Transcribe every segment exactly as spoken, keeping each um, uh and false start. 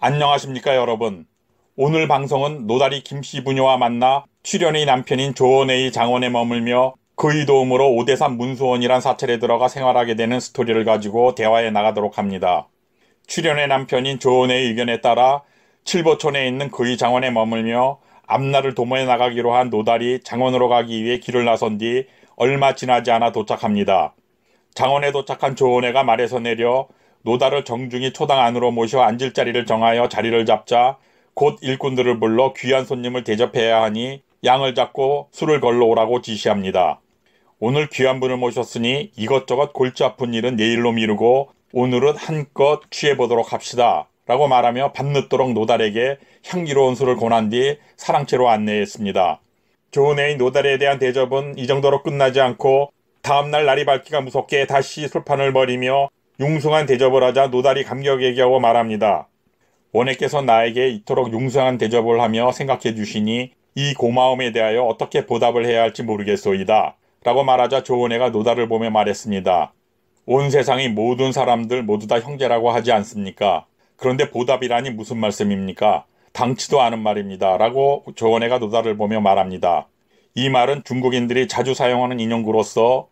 안녕하십니까 여러분. 오늘 방송은 노다리 김씨 부녀와 만나 출연의 남편인 조은혜의 장원에 머물며 그의 도움으로 오대산 문수원이란 사찰에 들어가 생활하게 되는 스토리를 가지고 대화해 나가도록 합니다. 출연의 남편인 조은혜의 의견에 따라 칠보촌에 있는 그의 장원에 머물며 앞날을 도모해 나가기로 한 노다리 장원으로 가기 위해 길을 나선 뒤 얼마 지나지 않아 도착합니다. 장원에 도착한 조은혜가 말에서 내려 노다를 정중히 초당 안으로 모셔 앉을 자리를 정하여 자리를 잡자 곧 일꾼들을 불러 귀한 손님을 대접해야 하니 양을 잡고 술을 걸러 오라고 지시합니다. 오늘 귀한 분을 모셨으니 이것저것 골치 아픈 일은 내일로 미루고 오늘은 한껏 취해보도록 합시다 라고 말하며 밤늦도록 노달에게 향기로운 술을 권한 뒤 사랑채로 안내했습니다. 조은혜의 노달에 대한 대접은 이 정도로 끝나지 않고 다음날 날이 밝기가 무섭게 다시 술판을 벌이며 융숭한 대접을 하자 노달이 감격에 겨워 말합니다. 원혜께서 나에게 이토록 융숭한 대접을 하며 생각해 주시니 이 고마움에 대하여 어떻게 보답을 해야 할지 모르겠소이다. 라고 말하자 조은혜가 노달을 보며 말했습니다. 온 세상의 모든 사람들 모두 다 형제라고 하지 않습니까? 그런데 보답이라니 무슨 말씀입니까? 당치도 않은 말입니다. 라고 조은혜가 노달을 보며 말합니다. 이 말은 중국인들이 자주 사용하는 인용구로서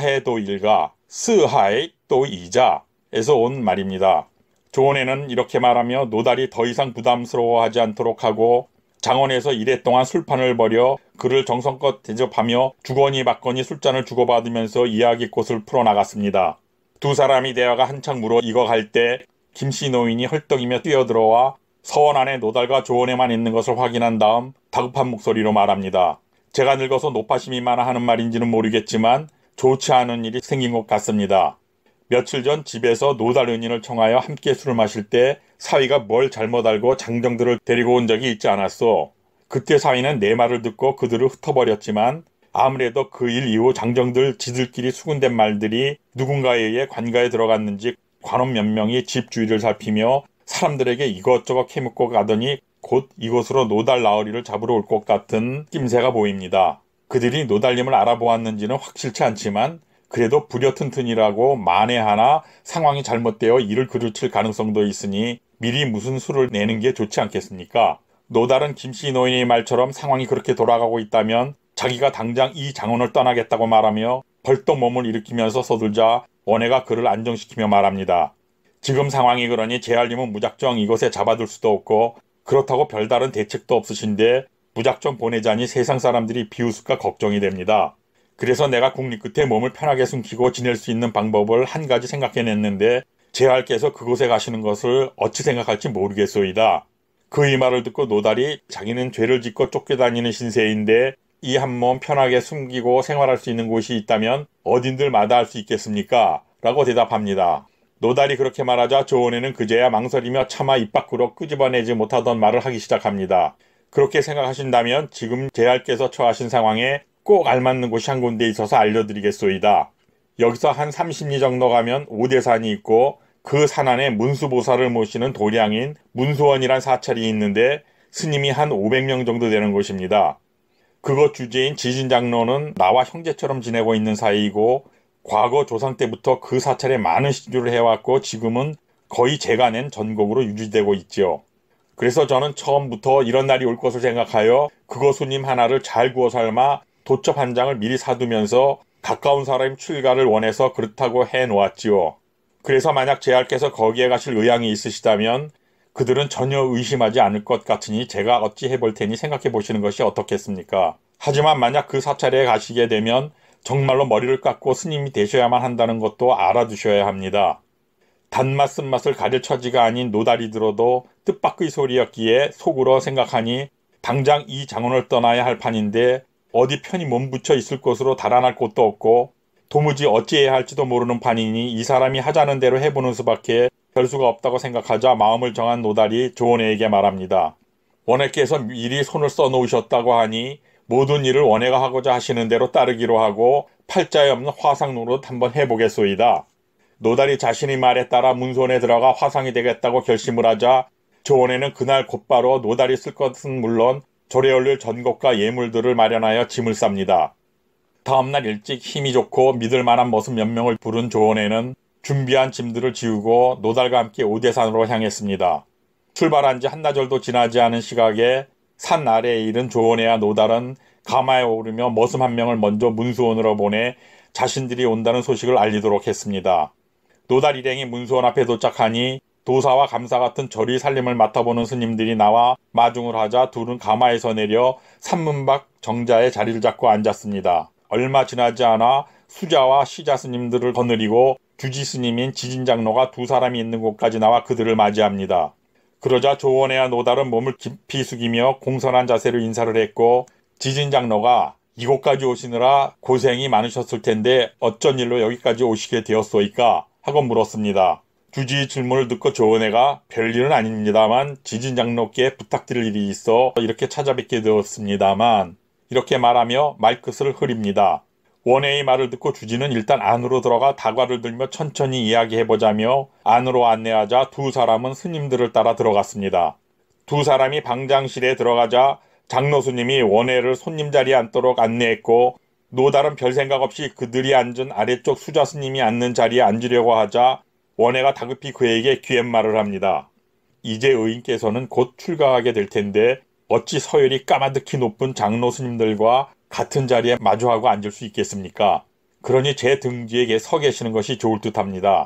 사해도일가 스하이 또 이자에서 온 말입니다. 조은혜는 이렇게 말하며 노달이 더 이상 부담스러워하지 않도록 하고 장원에서 이랫동안 술판을 벌여 그를 정성껏 대접하며 주거니 받거니 술잔을 주고받으면서 이야기꽃을 풀어나갔습니다. 두 사람이 대화가 한창 무르 익어갈 때 김씨 노인이 헐떡이며 뛰어들어와 서원 안에 노달과 조은혜만 있는 것을 확인한 다음 다급한 목소리로 말합니다. 제가 늙어서 노파심이 많아 하는 말인지는 모르겠지만 좋지 않은 일이 생긴 것 같습니다. 며칠 전 집에서 노달 은인을 청하여 함께 술을 마실 때 사위가 뭘 잘못 알고 장정들을 데리고 온 적이 있지 않았소. 그때 사위는 내 말을 듣고 그들을 흩어버렸지만 아무래도 그 일 이후 장정들 지들끼리 수군된 말들이 누군가에 의해 관가에 들어갔는지 관원 몇 명이 집 주위를 살피며 사람들에게 이것저것 캐묻고 가더니 곧 이곳으로 노달 나으리를 잡으러 올 것 같은 낌새가 보입니다. 그들이 노달님을 알아보았는지는 확실치 않지만 그래도 부려튼튼이라고 만에 하나 상황이 잘못되어 일을 그르칠 가능성도 있으니 미리 무슨 수를 내는 게 좋지 않겠습니까? 노달은 김씨 노인의 말처럼 상황이 그렇게 돌아가고 있다면 자기가 당장 이 장원을 떠나겠다고 말하며 벌떡 몸을 일으키면서 서둘자 원혜가 그를 안정시키며 말합니다. 지금 상황이 그러니 제알님은 무작정 이곳에 잡아둘 수도 없고 그렇다고 별다른 대책도 없으신데 무작정 보내자니 세상 사람들이 비웃을까 걱정이 됩니다. 그래서 내가 국리 끝에 몸을 편하게 숨기고 지낼 수 있는 방법을 한 가지 생각해냈는데 제알께서 그곳에 가시는 것을 어찌 생각할지 모르겠소이다. 그 이 말을 듣고 노달이 자기는 죄를 짓고 쫓겨다니는 신세인데 이 한 몸 편하게 숨기고 생활할 수 있는 곳이 있다면 어딘들 마다할 수 있겠습니까? 라고 대답합니다. 노달이 그렇게 말하자 조은혜는 그제야 망설이며 차마 입 밖으로 끄집어내지 못하던 말을 하기 시작합니다. 그렇게 생각하신다면 지금 제알께서 처하신 상황에 꼭 알맞는 곳이 한 군데 있어서 알려드리겠소이다. 여기서 한 삼십 리 정도 가면 오대산이 있고 그 산 안에 문수보살을 모시는 도량인 문수원이란 사찰이 있는데 스님이 한 오백 명 정도 되는 곳입니다. 그곳 주제인 지진장로는 나와 형제처럼 지내고 있는 사이이고 과거 조상 때부터 그 사찰에 많은 시주를 해왔고 지금은 거의 제가 낸 전곡으로 유지되고 있지요. 그래서 저는 처음부터 이런 날이 올 것을 생각하여 그거 손님 하나를 잘 구워 삶아 도첩 한 장을 미리 사두면서 가까운 사람이 출가를 원해서 그렇다고 해놓았지요. 그래서 만약 제알께서 거기에 가실 의향이 있으시다면 그들은 전혀 의심하지 않을 것 같으니 제가 어찌 해볼 테니 생각해 보시는 것이 어떻겠습니까? 하지만 만약 그 사찰에 가시게 되면 정말로 머리를 깎고 스님이 되셔야만 한다는 것도 알아두셔야 합니다. 단맛 쓴맛을 가릴 처지가 아닌 노달이 들어도 뜻밖의 소리였기에 속으로 생각하니 당장 이 장원을 떠나야 할 판인데 어디 편히 몸붙여 있을 곳으로 달아날 곳도 없고 도무지 어찌해야 할지도 모르는 판이니 이 사람이 하자는 대로 해보는 수밖에 별 수가 없다고 생각하자 마음을 정한 노달이 조은혜에게 말합니다. 원혜께서 미리 손을 써놓으셨다고 하니 모든 일을 원혜가 하고자 하시는 대로 따르기로 하고 팔자에 없는 화상 노릇 한번 해보겠소이다. 노달이 자신의 말에 따라 문손에 들어가 화상이 되겠다고 결심을 하자 조은혜는 그날 곧바로 노달이 쓸 것은 물론 절에 올릴 전곡과 예물들을 마련하여 짐을 쌉니다. 다음날 일찍 힘이 좋고 믿을 만한 머슴 몇 명을 부른 조은혜는 준비한 짐들을 지우고 노달과 함께 오대산으로 향했습니다. 출발한 지 한나절도 지나지 않은 시각에 산 아래에 이른 조원회와 노달은 가마에 오르며 머슴 한 명을 먼저 문수원으로 보내 자신들이 온다는 소식을 알리도록 했습니다. 노달 일행이 문수원 앞에 도착하니 도사와 감사 같은 절의 살림을 맡아보는 스님들이 나와 마중을 하자 둘은 가마에서 내려 산문 밖 정자에 자리를 잡고 앉았습니다. 얼마 지나지 않아 수자와 시자 스님들을 거느리고 주지 스님인 지진장로가 두 사람이 있는 곳까지 나와 그들을 맞이합니다. 그러자 조원회와 노달은 몸을 깊이 숙이며 공손한 자세로 인사를 했고 지진장로가 이곳까지 오시느라 고생이 많으셨을 텐데 어쩐 일로 여기까지 오시게 되었소이까? 하고 물었습니다. 주지의 질문을 듣고 조원회가 별일은 아닙니다만 지진장로께 부탁드릴 일이 있어 이렇게 찾아뵙게 되었습니다만 이렇게 말하며 말끝을 흐립니다. 원회의 말을 듣고 주지는 일단 안으로 들어가 다과를 들며 천천히 이야기해보자며 안으로 안내하자 두 사람은 스님들을 따라 들어갔습니다. 두 사람이 방장실에 들어가자 장로 스님이 원회를 손님 자리에 앉도록 안내했고 노달은 별 생각 없이 그들이 앉은 아래쪽 수자 스님이 앉는 자리에 앉으려고 하자 원회가 다급히 그에게 귀옛말을 합니다. 이제 의인께서는 곧 출가하게 될 텐데 어찌 서열이 까마득히 높은 장로 스님들과 같은 자리에 마주하고 앉을 수 있겠습니까? 그러니 제 등 뒤에 서 계시는 것이 좋을 듯합니다.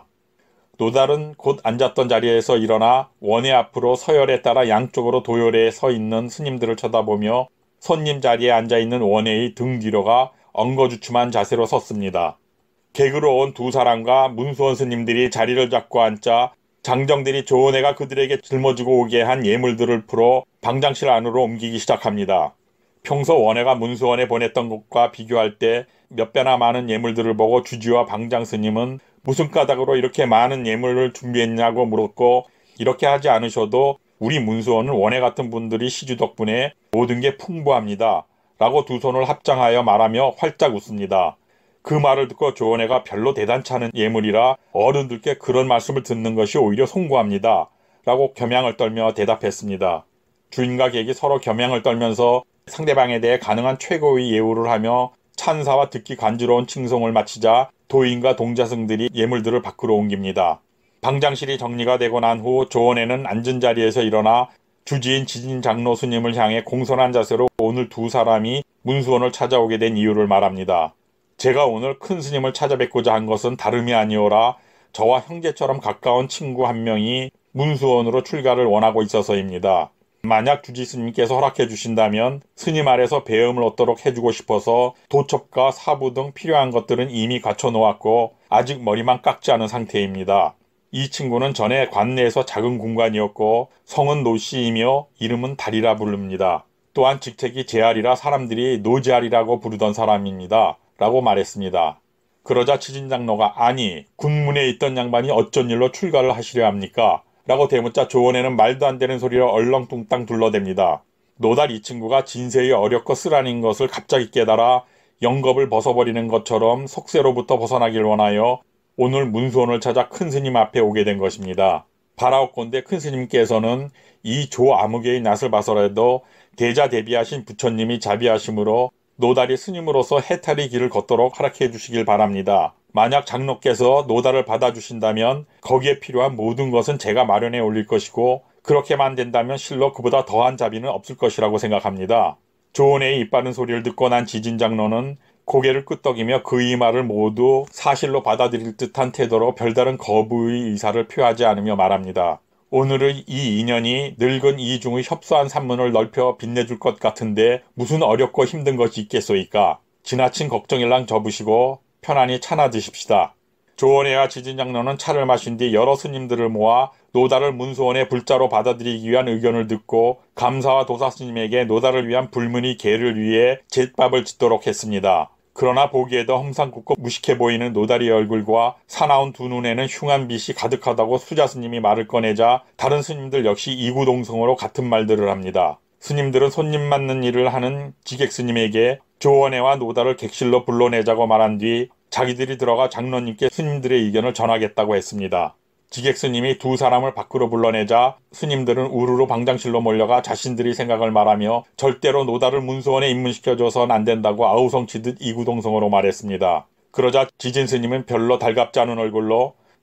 노달은 곧 앉았던 자리에서 일어나 원회 앞으로 서열에 따라 양쪽으로 도열에 서 있는 스님들을 쳐다보며 손님 자리에 앉아있는 원회의 등 뒤로가 엉거주춤한 자세로 섰습니다. 객으로 온 두 사람과 문수원 스님들이 자리를 잡고 앉자 장정들이 조원회가 그들에게 짊어지고 오게 한 예물들을 풀어 방장실 안으로 옮기기 시작합니다. 평소 원회가 문수원에 보냈던 것과 비교할 때 몇 배나 많은 예물들을 보고 주지와 방장 스님은 무슨 까닭으로 이렇게 많은 예물을 준비했냐고 물었고 이렇게 하지 않으셔도 우리 문수원은 원회 같은 분들이 시주 덕분에 모든 게 풍부합니다. 라고 두 손을 합장하여 말하며 활짝 웃습니다. 그 말을 듣고 조원회가 별로 대단치 않은 예물이라 어른들께 그런 말씀을 듣는 것이 오히려 송구합니다. 라고 겸양을 떨며 대답했습니다. 주인과 객이 서로 겸양을 떨면서 상대방에 대해 가능한 최고의 예우를 하며 찬사와 듣기 간지러운 칭송을 마치자 도인과 동자승들이 예물들을 밖으로 옮깁니다. 방장실이 정리가 되고 난 후 조원회는 앉은 자리에서 일어나 주지인 지진장로 스님을 향해 공손한 자세로 오늘 두 사람이 문수원을 찾아오게 된 이유를 말합니다. 제가 오늘 큰 스님을 찾아뵙고자 한 것은 다름이 아니오라 저와 형제처럼 가까운 친구 한 명이 문수원으로 출가를 원하고 있어서입니다. 만약 주지 스님께서 허락해 주신다면 스님 아래서 배움을 얻도록 해주고 싶어서 도첩과 사부 등 필요한 것들은 이미 갖춰 놓았고 아직 머리만 깎지 않은 상태입니다. 이 친구는 전에 관내에서 작은 군관이었고 성은 노씨이며 이름은 달이라 부릅니다. 또한 직책이 제알이라 사람들이 노제알이라고 부르던 사람입니다. 라고 말했습니다. 그러자 지진장로가 아니 군문에 있던 양반이 어쩐 일로 출가를 하시려 합니까? 라고 대묻자 조원회는 말도 안 되는 소리로 얼렁뚱땅 둘러댑니다. 노달 이 친구가 진세의 어렵고 쓰라린 것을 갑자기 깨달아 영겁을 벗어버리는 것처럼 속세로부터 벗어나길 원하여 오늘 문수원을 찾아 큰 스님 앞에 오게 된 것입니다. 바라옵건대 큰 스님께서는 이 조아무개의 낯을 봐서라도 대자대비하신 부처님이 자비하심으로 노달이 스님으로서 해탈의 길을 걷도록 허락해 주시길 바랍니다. 만약 장로께서 노달을 받아주신다면 거기에 필요한 모든 것은 제가 마련해 올릴 것이고 그렇게만 된다면 실로 그보다 더한 자비는 없을 것이라고 생각합니다. 조원회의 이빠른 소리를 듣고 난 지진장로는 고개를 끄덕이며 그의 말을 모두 사실로 받아들일 듯한 태도로 별다른 거부의 의사를 표하지 않으며 말합니다. 오늘의 이 인연이 늙은 이중의 협소한 산문을 넓혀 빛내줄 것 같은데 무슨 어렵고 힘든 것이 있겠소이까? 지나친 걱정일랑 접으시고 편안히 차나 드십시다. 조원회와 지진장로는 차를 마신 뒤 여러 스님들을 모아 노달을 문수원의 불자로 받아들이기 위한 의견을 듣고 감사와 도사 스님에게 노달을 위한 불문의 계를 위해 제밥을 짓도록 했습니다. 그러나 보기에도 험상궂고 무식해 보이는 노달의 얼굴과 사나운 두 눈에는 흉한 빛이 가득하다고 수자 스님이 말을 꺼내자 다른 스님들 역시 이구동성으로 같은 말들을 합니다. 스님들은 손님 맞는 일을 하는 지객 스님에게 조원회와 노달을 객실로 불러내자고 말한 뒤 자기들이 들어가 장로님께 스님들의 의견을 전하겠다고 했습니다. 지객 스님이 두 사람을 밖으로 불러내자 스님들은 우르르 방장실로 몰려가 자신들의 생각을 말하며 절대로 노달을 문수원에 입문시켜줘선 안 된다고 아우성치듯 이구동성으로 말했습니다. 그러자 지진 스님은 별로 달갑지 않은 얼굴로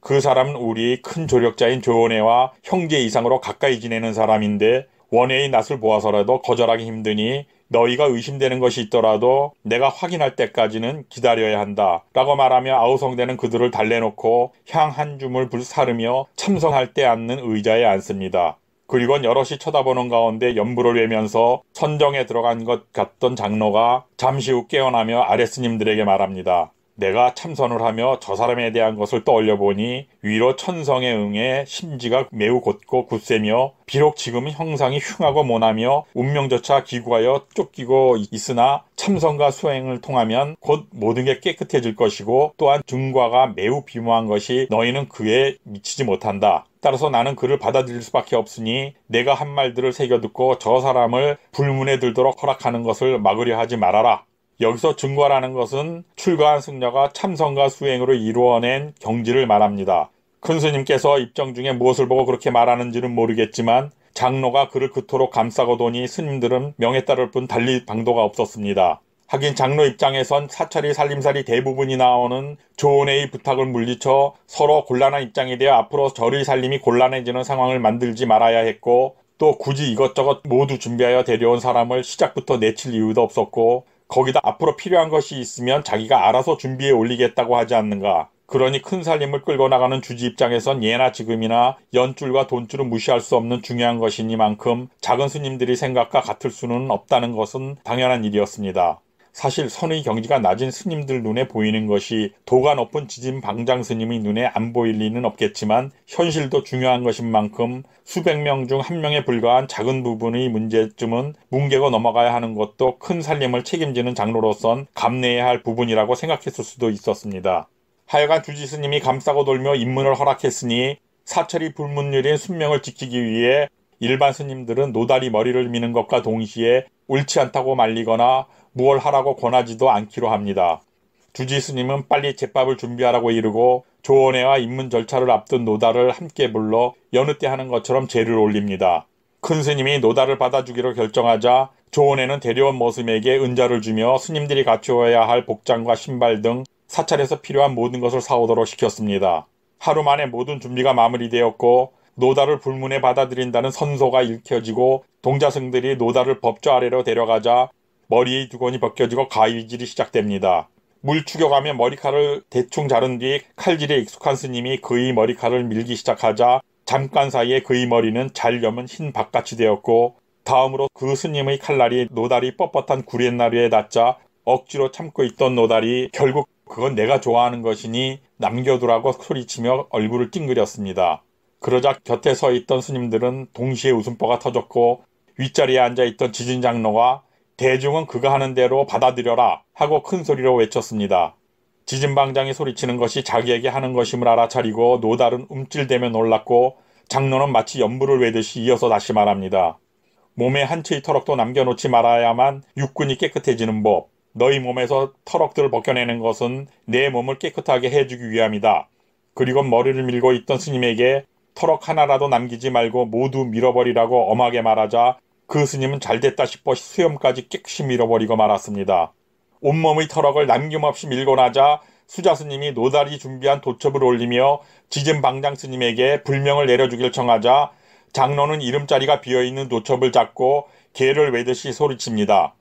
그 사람은 우리의 큰 조력자인 조은혜와 형제 이상으로 가까이 지내는 사람인데 원혜의 낯을 보아서라도 거절하기 힘드니 너희가 의심되는 것이 있더라도 내가 확인할 때까지는 기다려야 한다 라고 말하며 아우성대는 그들을 달래놓고 향 한 줌을 불 사르며 참선할 때 앉는 의자에 앉습니다. 그리곤 여럿이 쳐다보는 가운데 연불을 외면서 선정에 들어간 것 같던 장로가 잠시 후 깨어나며 아랫스님들에게 말합니다. 내가 참선을 하며 저 사람에 대한 것을 떠올려 보니 위로 천성에 응해 심지가 매우 곧고 굳세며 비록 지금은 형상이 흉하고 모나며 운명조차 기구하여 쫓기고 있으나 참선과 수행을 통하면 곧 모든 게 깨끗해질 것이고 또한 증과가 매우 비무한 것이 너희는 그에 미치지 못한다. 따라서 나는 그를 받아들일 수밖에 없으니 내가 한 말들을 새겨듣고 저 사람을 불문에 들도록 허락하는 것을 막으려 하지 말아라. 여기서 증과라는 것은 출가한 승려가 참선과 수행으로 이루어낸 경지를 말합니다. 큰 스님께서 입정 중에 무엇을 보고 그렇게 말하는지는 모르겠지만 장로가 그를 그토록 감싸고 도니 스님들은 명에 따를 뿐 달리 방도가 없었습니다. 하긴 장로 입장에선 사찰이 살림살이 대부분이 나오는 조은혜의 부탁을 물리쳐 서로 곤란한 입장이 되어 앞으로 절의 살림이 곤란해지는 상황을 만들지 말아야 했고 또 굳이 이것저것 모두 준비하여 데려온 사람을 시작부터 내칠 이유도 없었고 거기다 앞으로 필요한 것이 있으면 자기가 알아서 준비해 올리겠다고 하지 않는가. 그러니 큰 살림을 끌고 나가는 주지 입장에선 예나 지금이나 연줄과 돈줄은 무시할 수 없는 중요한 것이니만큼 작은 스님들이 생각과 같을 수는 없다는 것은 당연한 일이었습니다. 사실 선의 경지가 낮은 스님들 눈에 보이는 것이 도가 높은 지진 방장 스님의 눈에 안 보일 리는 없겠지만 현실도 중요한 것인 만큼 수백 명 중 한 명에 불과한 작은 부분의 문제점은 뭉개고 넘어가야 하는 것도 큰 살림을 책임지는 장로로선 감내해야 할 부분이라고 생각했을 수도 있었습니다. 하여간 주지 스님이 감싸고 돌며 입문을 허락했으니 사철이 불문율인 순명을 지키기 위해 일반 스님들은 노다리 머리를 미는 것과 동시에 옳지 않다고 말리거나 무얼 하라고 권하지도 않기로 합니다. 주지 스님은 빨리 제밥을 준비하라고 이르고 조은혜와 입문 절차를 앞둔 노다를 함께 불러 여느 때 하는 것처럼 제를 올립니다. 큰 스님이 노다를 받아주기로 결정하자 조은혜는 데려온 모습에게 은자를 주며 스님들이 갖추어야 할 복장과 신발 등 사찰에서 필요한 모든 것을 사오도록 시켰습니다. 하루 만에 모든 준비가 마무리되었고 노다를 불문에 받아들인다는 선소가 읽혀지고 동자승들이 노다를 법조 아래로 데려가자 머리의 두건이 벗겨지고 가위질이 시작됩니다. 물 추격하며 머리칼을 대충 자른 뒤 칼질에 익숙한 스님이 그의 머리칼을 밀기 시작하자 잠깐 사이에 그의 머리는 잘 여문 흰 박같이 되었고 다음으로 그 스님의 칼날이 노다리 뻣뻣한 구렛나루에 닿자 억지로 참고 있던 노다리 결국 그건 내가 좋아하는 것이니 남겨두라고 소리치며 얼굴을 찡그렸습니다. 그러자 곁에 서 있던 스님들은 동시에 웃음보가 터졌고 윗자리에 앉아있던 지진장로가 대중은 그가 하는 대로 받아들여라 하고 큰 소리로 외쳤습니다. 지진방장이 소리치는 것이 자기에게 하는 것임을 알아차리고 노달은 움찔대며 놀랐고 장로는 마치 연불을 외듯이 이어서 다시 말합니다. 몸에 한 채의 터럭도 남겨놓지 말아야만 육군이 깨끗해지는 법. 너희 몸에서 터럭들을 벗겨내는 것은 내 몸을 깨끗하게 해주기 위함이다. 그리고 머리를 밀고 있던 스님에게 터럭 하나라도 남기지 말고 모두 밀어버리라고 엄하게 말하자 그 스님은 잘됐다 싶어 수염까지 깨끗이 밀어버리고 말았습니다. 온몸의 터럭을 남김없이 밀고 나자 수자 스님이 노다리 준비한 도첩을 올리며 지진 방장 스님에게 불명을 내려주길 청하자 장로는 이름자리가 비어있는 도첩을 잡고 개를 외듯이 소리칩니다.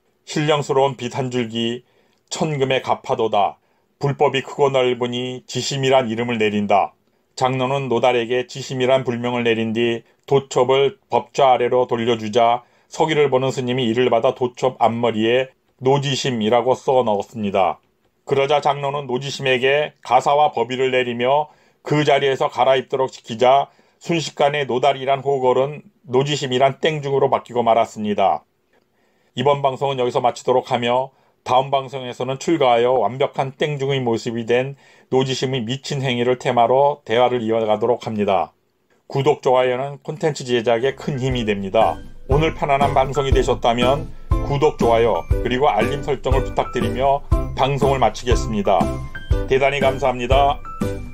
신령스러운 빛 한 줄기 천금의 가파도다. 불법이 크고 넓으니 지심이란 이름을 내린다. 장로는 노달에게 지심이란 불명을 내린 뒤 도첩을 법좌 아래로 돌려주자 서기를 보는 스님이 이를 받아 도첩 앞머리에 노지심이라고 써 넣었습니다. 그러자 장로는 노지심에게 가사와 법의를 내리며 그 자리에서 갈아입도록 시키자 순식간에 노달이란 호걸은 노지심이란 땡중으로 바뀌고 말았습니다. 이번 방송은 여기서 마치도록 하며 다음 방송에서는 출가하여 완벽한 땡중의 모습이 된 노지심의 미친 행위를 테마로 대화를 이어가도록 합니다. 구독, 좋아요는 콘텐츠 제작에 큰 힘이 됩니다. 오늘 편안한 방송이 되셨다면 구독, 좋아요 그리고 알림 설정을 부탁드리며 방송을 마치겠습니다. 대단히 감사합니다.